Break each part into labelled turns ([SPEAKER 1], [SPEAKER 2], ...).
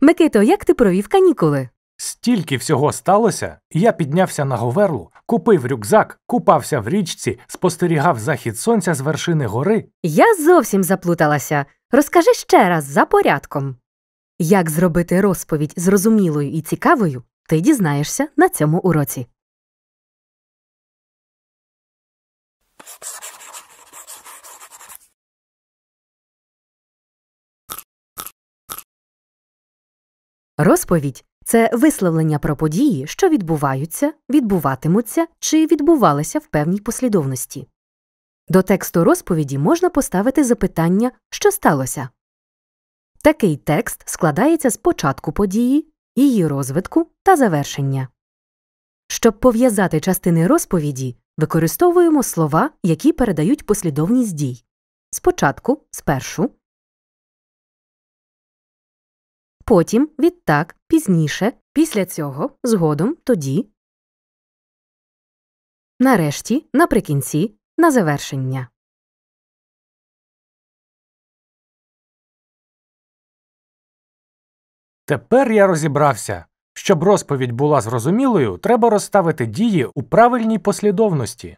[SPEAKER 1] Микито, як ти провів канікули?
[SPEAKER 2] Стільки всього сталося, я піднявся на Говерлу, купив рюкзак, купався в річці, спостерігав захід сонця з вершини гори.
[SPEAKER 1] Я зовсім заплуталася. Розкажи ще раз за порядком. Як зробити розповідь зрозумілою і цікавою, ти дізнаєшся на цьому уроці. Розповідь – це висловлення про події, що відбуваються, відбуватимуться чи відбувалися в певній послідовності. До тексту розповіді можна поставити запитання «Що сталося?». Такий текст складається з початку події, її розвитку та завершення. Щоб пов'язати частини розповіді, використовуємо слова, які передають послідовність дій. Спочатку – спершу, потім, відтак, пізніше, після цього, згодом, тоді, нарешті, наприкінці, на завершення.
[SPEAKER 2] Тепер я розібрався. Щоб розповідь була зрозумілою, треба розставити дії у правильній послідовності.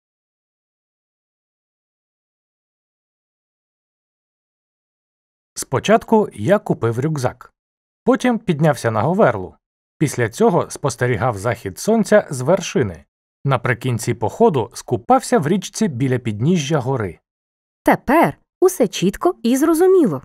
[SPEAKER 2] Спочатку я купив рюкзак. Потім піднявся на Говерлу. Після цього спостерігав захід сонця з вершини. Наприкінці походу скупався в річці біля підніжжя гори.
[SPEAKER 1] Тепер усе чітко і зрозуміло.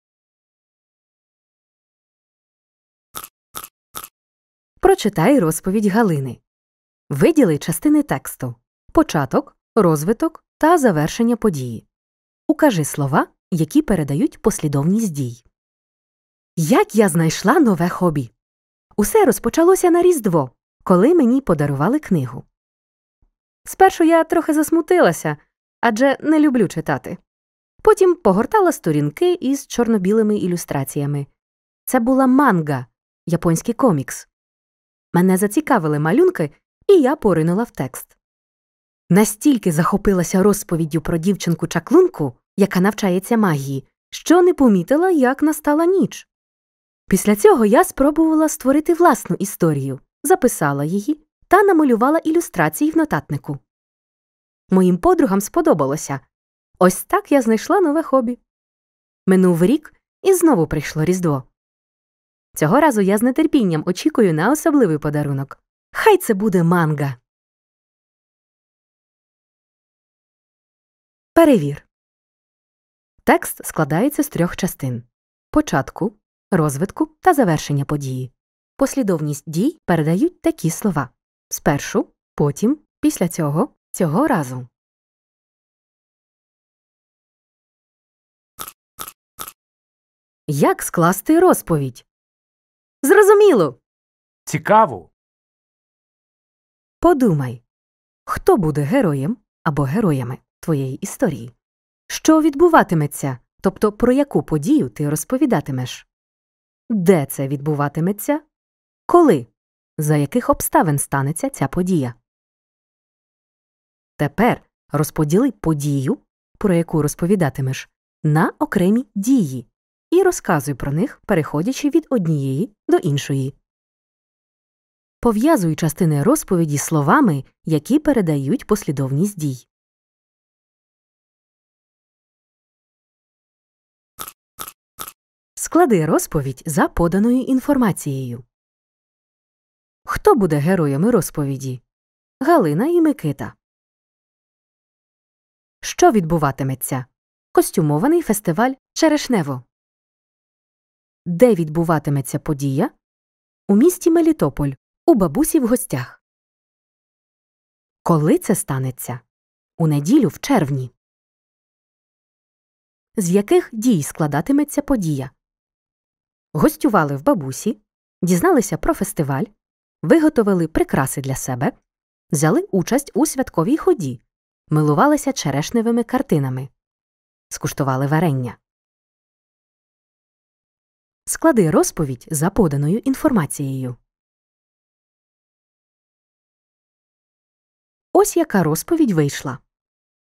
[SPEAKER 1] Прочитай розповідь Галини. Виділи частини тексту – початок, розвиток та завершення події. Укажи слова, які передають послідовність дій. Як я знайшла нове хобі? Усе розпочалося на Різдво, коли мені подарували книгу. Спершу я трохи засмутилася, адже не люблю читати. Потім погортала сторінки із чорно-білими ілюстраціями. Це була манга, японський комікс. Мене зацікавили малюнки, і я поринула в текст. Настільки захопилася розповіддю про дівчинку-чаклунку, яка навчається магії, що не помітила, як настала ніч. Після цього я спробувала створити власну історію, записала її та намалювала ілюстрації в нотатнику. Моїм подругам сподобалося. Ось так я знайшла нове хобі. Минув рік, і знову прийшло Різдво. Цього разу я з нетерпінням очікую на особливий подарунок. Хай це буде манга. Перевір. Текст складається з 3 частин – початку, розвитку та завершення події. Послідовність дій передають такі слова – спершу, потім, після цього, цього разу. Як скласти розповідь? Зрозуміло!
[SPEAKER 2] Цікаво!
[SPEAKER 1] Подумай, хто буде героєм або героями твоєї історії? Що відбуватиметься, тобто про яку подію ти розповідатимеш? Де це відбуватиметься? Коли? За яких обставин станеться ця подія? Тепер розподіли подію, про яку розповідатимеш, на окремі дії і розказуй про них, переходячи від однієї до іншої. Пов'язуй частини розповіді словами, які передають послідовність дій. Склади розповідь за поданою інформацією. Хто буде героями розповіді? Галина і Микита. Що відбуватиметься? Костюмований фестиваль «Черешнево». Де відбуватиметься подія? У місті Мелітополь, у бабусі в гостях. Коли це станеться? У неділю в червні. З яких дій складатиметься подія? Гостювали в бабусі, дізналися про фестиваль, виготовили прикраси для себе, взяли участь у святковій ході, милувалися черешневими картинами, скуштували варення. Склади розповідь за поданою інформацією. Ось яка розповідь вийшла.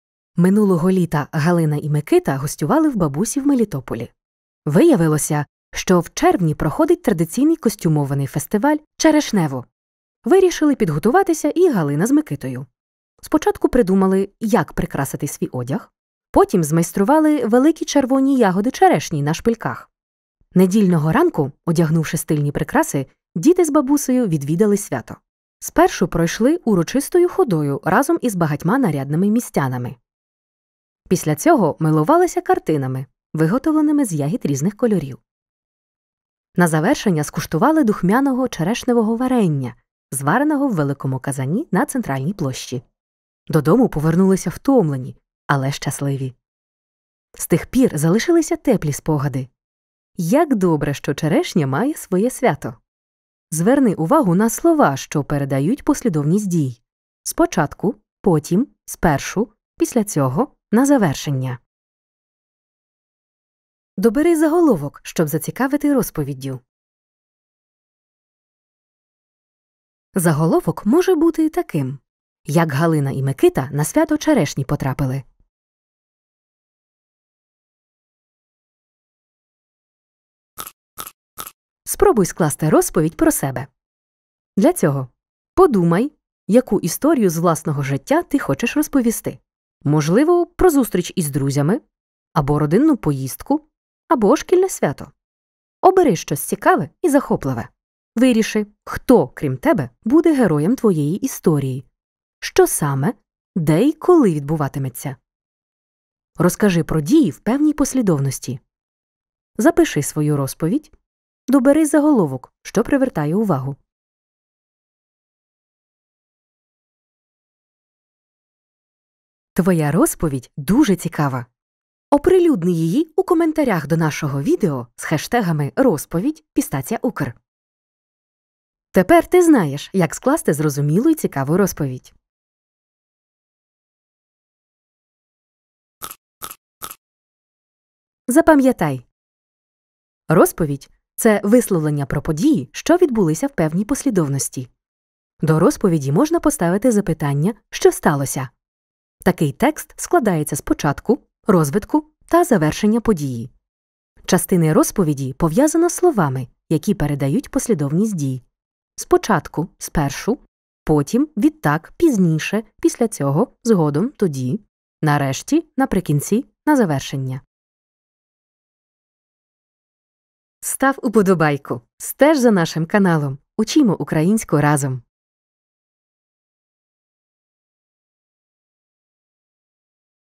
[SPEAKER 1] Минулого літа Галина і Микита гостювали в бабусі в Мелітополі. Виявилося, що в червні проходить традиційний костюмований фестиваль «Черешнево». Вирішили підготуватися і Галина з Микитою. Спочатку придумали, як прикрасити свій одяг, потім змайстрували великі червоні ягоди черешні на шпильках. Недільного ранку, одягнувши стильні прикраси, діти з бабусею відвідали свято. Спершу пройшли урочистою ходою разом із багатьма нарядними містянами. Після цього милувалися картинами, виготовленими з ягід різних кольорів. На завершення скуштували духмяного черешневого варення, звареного в великому казані на центральній площі. Додому повернулися втомлені, але щасливі. З тих пір залишилися теплі спогади. Як добре, що черешня має своє свято. Зверни увагу на слова, що передають послідовність дій. Спочатку, потім, спершу, після цього, на завершення. Добери заголовок, щоб зацікавити розповіддю. Заголовок може бути таким: як Галина і Микита на свято черешні потрапили. Спробуй скласти розповідь про себе. Для цього подумай, яку історію з власного життя ти хочеш розповісти. Можливо, про зустріч із друзями, або родинну поїздку, або шкільне свято. Обери щось цікаве і захопливе. Виріши, хто, крім тебе, буде героєм твоєї історії. Що саме, де і коли відбуватиметься. Розкажи про дії в певній послідовності. Запиши свою розповідь. Добери заголовок, що привертає увагу. Твоя розповідь дуже цікава. Оприлюдни її у коментарях до нашого відео з хештегами «Розповідь», «Пістація Укр». Тепер ти знаєш, як скласти зрозумілу і цікаву розповідь. Запам'ятай. Розповідь – це висловлення про події, що відбулися в певній послідовності. До розповіді можна поставити запитання «Що сталося?». Такий текст складається з початку, розвитку та завершення події. Частини розповіді пов'язано словами, які передають послідовність дій. Спочатку, спершу, потім, відтак, пізніше, після цього, згодом, тоді, нарешті, наприкінці, на завершення. Став уподобайку, стеж за нашим каналом, учімо українську разом.